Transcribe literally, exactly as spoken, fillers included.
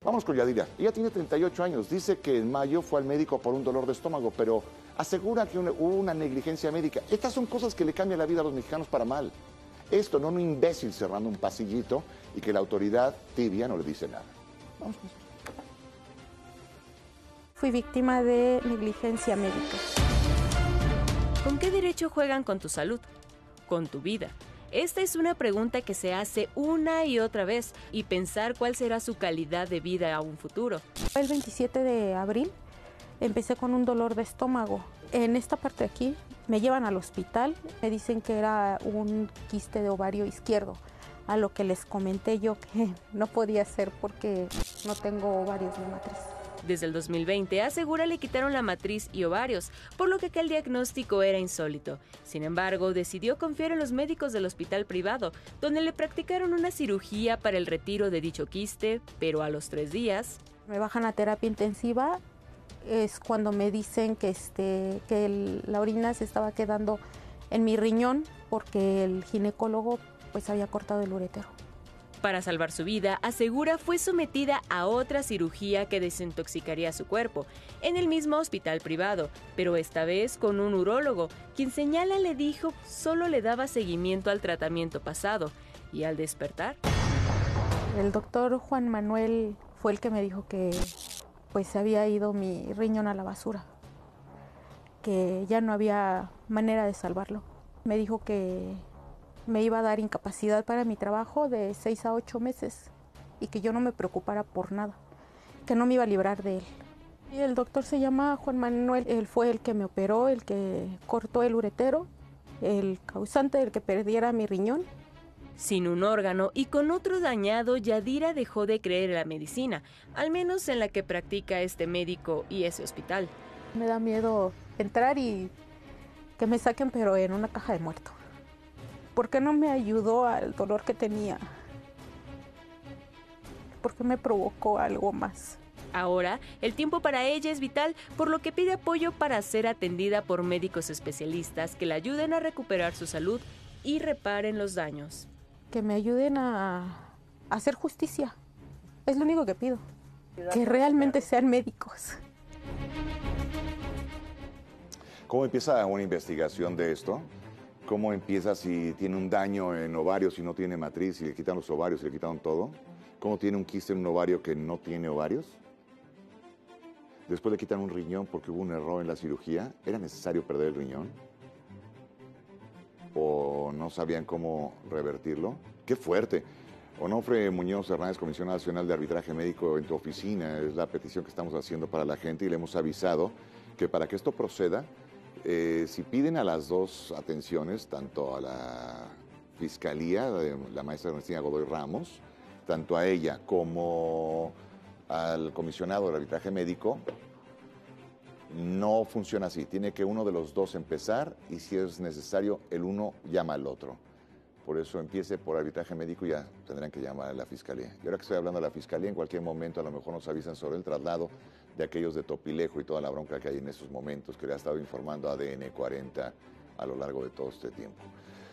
Vamos con Yadira. Ella tiene treinta y ocho años. Dice que en mayo fue al médico por un dolor de estómago, pero asegura que una, hubo una negligencia médica. Estas son cosas que le cambian la vida a los mexicanos para mal. Esto, no un imbécil cerrando un pasillito y que la autoridad tibia no le dice nada. Vamos con eso. Fui víctima de negligencia médica. ¿Con qué derecho juegan con tu salud? Con tu vida. Esta es una pregunta que se hace una y otra vez y pensar cuál será su calidad de vida a un futuro. El veintisiete de abril empecé con un dolor de estómago. En esta parte de aquí me llevan al hospital, me dicen que era un quiste de ovario izquierdo, a lo que les comenté yo que no podía ser porque no tengo ovarios ni matriz. Desde el dos mil veinte, asegura, le quitaron la matriz y ovarios, por lo que aquel diagnóstico era insólito. Sin embargo, decidió confiar en los médicos del hospital privado, donde le practicaron una cirugía para el retiro de dicho quiste, pero a los tres días... Me bajan a terapia intensiva, es cuando me dicen que, este, que el, la orina se estaba quedando en mi riñón porque el ginecólogo pues había cortado el uretero. Para salvar su vida, asegura, fue sometida a otra cirugía que desintoxicaría su cuerpo, en el mismo hospital privado, pero esta vez con un urólogo, quien señala le dijo solo le daba seguimiento al tratamiento pasado, y al despertar... El doctor Juan Manuel fue el que me dijo que pues se había ido mi riñón a la basura, que ya no había manera de salvarlo. Me dijo que me iba a dar incapacidad para mi trabajo de seis a ocho meses y que yo no me preocupara por nada, que no me iba a librar de él. Y el doctor se llama Juan Manuel, él fue el que me operó, el que cortó el uretero, el causante del que perdiera mi riñón. Sin un órgano y con otro dañado, Yadira dejó de creer en la medicina, al menos en la que practica este médico y ese hospital. Me da miedo entrar y que me saquen, pero en una caja de muerto. ¿Por qué no me ayudó al dolor que tenía? ¿Por qué me provocó algo más? Ahora, el tiempo para ella es vital, por lo que pide apoyo para ser atendida por médicos especialistas que la ayuden a recuperar su salud y reparen los daños. Que me ayuden a, a hacer justicia. Es lo único que pido. Que realmente sean médicos. ¿Cómo empieza una investigación de esto? ¿Cómo empieza si tiene un daño en ovario, si no tiene matriz, si le quitan los ovarios, si le quitaron todo? ¿Cómo tiene un quiste en un ovario que no tiene ovarios? Después le quitan un riñón porque hubo un error en la cirugía. ¿Era necesario perder el riñón? ¿O no sabían cómo revertirlo? ¡Qué fuerte! Onofre Muñoz Hernández, Comisión Nacional de Arbitraje Médico, en tu oficina, es la petición que estamos haciendo para la gente y le hemos avisado que para que esto proceda, Eh, si piden a las dos atenciones, tanto a la Fiscalía, de la maestra Ernestina Godoy Ramos, tanto a ella como al comisionado del arbitraje médico, no funciona así. Tiene que uno de los dos empezar y si es necesario, el uno llama al otro. Por eso empiece por arbitraje médico y ya tendrán que llamar a la Fiscalía. Y ahora que estoy hablando de la Fiscalía, en cualquier momento a lo mejor nos avisan sobre el traslado de aquellos de Topilejo y toda la bronca que hay en estos momentos, que le ha estado informando A D N cuarenta a lo largo de todo este tiempo.